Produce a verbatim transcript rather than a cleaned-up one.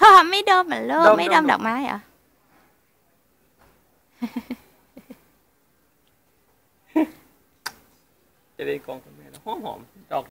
ไม่ดมเหมือนโลกไม่ดมดอกไม้เหรอจะได้กองคุณแม่แล้วหอมหอมดอก